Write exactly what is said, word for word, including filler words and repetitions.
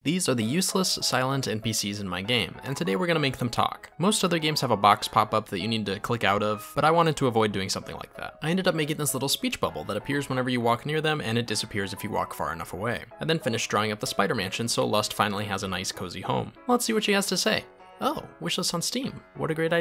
These are the useless, silent N P Cs in my game, and today we're gonna make them talk. Most other games have a box pop up that you need to click out of, but I wanted to avoid doing something like that. I ended up making this little speech bubble that appears whenever you walk near them, and it disappears if you walk far enough away. I then finished drawing up the spider mansion so Lust finally has a nice cozy home. Let's see what she has to say. Oh, wishlist on Steam. What a great idea.